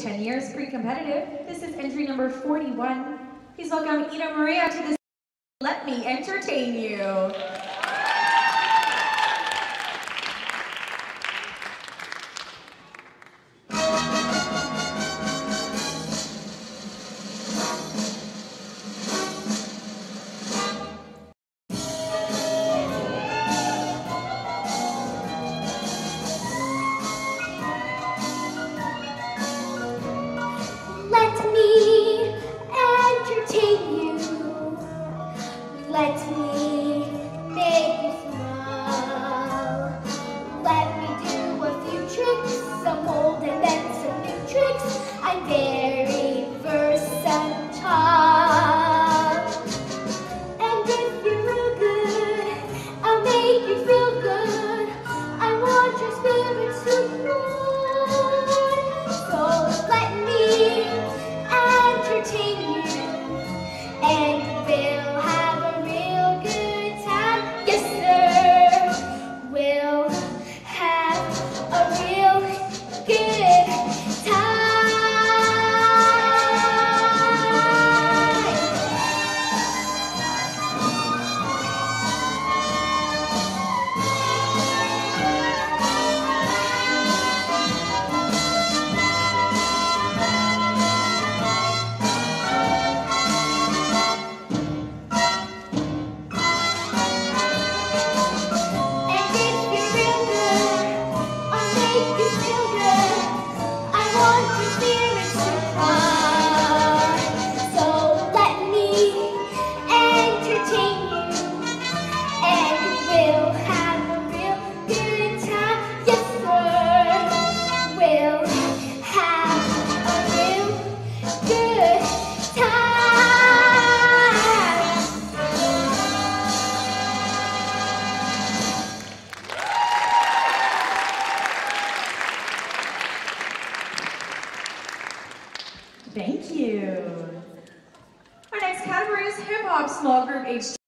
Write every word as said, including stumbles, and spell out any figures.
ten years pre-competitive. This is entry number forty-one. Please welcome Ina Maria to this. Let me entertain you. Let me entertain you. Let me make you smile. Let me do a few tricks, some old and then some new tricks. I'm very versatile. And if you're real good, I'll make you feel good. I want your spirits to fly. So let me entertain you, and we'll have a real good time. Yes, sir, we'll have a real good time. Thank you. Our next category is hip hop small group age